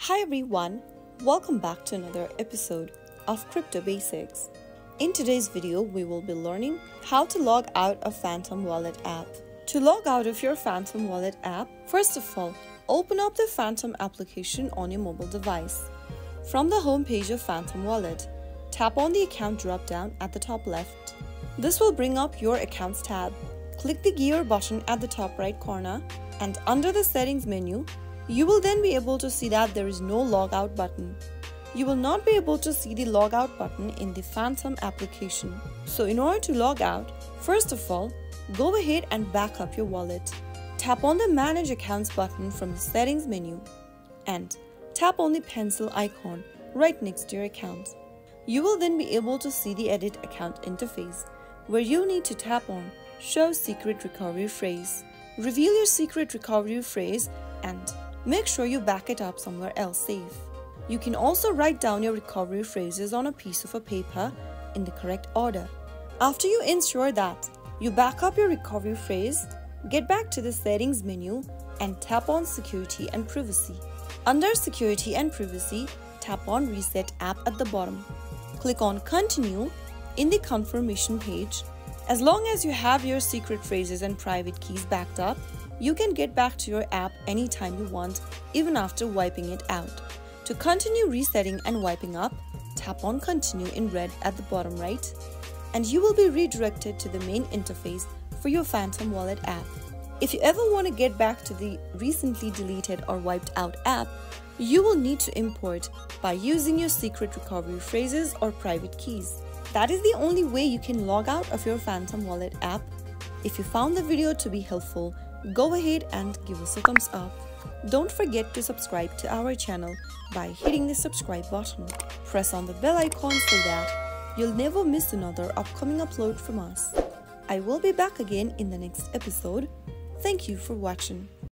Hi everyone, welcome back to another episode of Crypto Basics. In today's video, we will be learning how to log out of Phantom Wallet app. To log out of your Phantom Wallet app, first of all, open up the Phantom application on your mobile device. From the home page of Phantom Wallet, tap on the account drop-down at the top left. This will bring up your Accounts tab. Click the gear button at the top right corner, and under the Settings menu, you will then be able to see that there is no logout button. You will not be able to see the logout button in the Phantom application. So in order to log out, first of all, go ahead and back up your wallet. Tap on the Manage Accounts button from the Settings menu and tap on the pencil icon right next to your account. You will then be able to see the Edit Account interface where you need to tap on Show Secret Recovery Phrase. Reveal your secret recovery phrase and make sure you back it up somewhere else safe. You can also write down your recovery phrases on a piece of paper in the correct order. After you ensure that you back up your recovery phrase, get back to the Settings menu and tap on Security and Privacy. Under Security and Privacy, tap on Reset App at the bottom. Click on Continue in the confirmation page. As long as you have your secret phrases and private keys backed up, you can get back to your app anytime you want, even after wiping it out. To continue resetting and wiping up, tap on Continue in red at the bottom right, and you will be redirected to the main interface for your Phantom Wallet app. If you ever want to get back to the recently deleted or wiped out app, you will need to import by using your secret recovery phrases or private keys. That is the only way you can log out of your Phantom Wallet app. If you found the video to be helpful, go ahead and give us a thumbs up. Don't forget to subscribe to our channel by hitting the subscribe button. Press on the bell icon so that you'll never miss another upcoming upload from us. I will be back again in the next episode. Thank you for watching.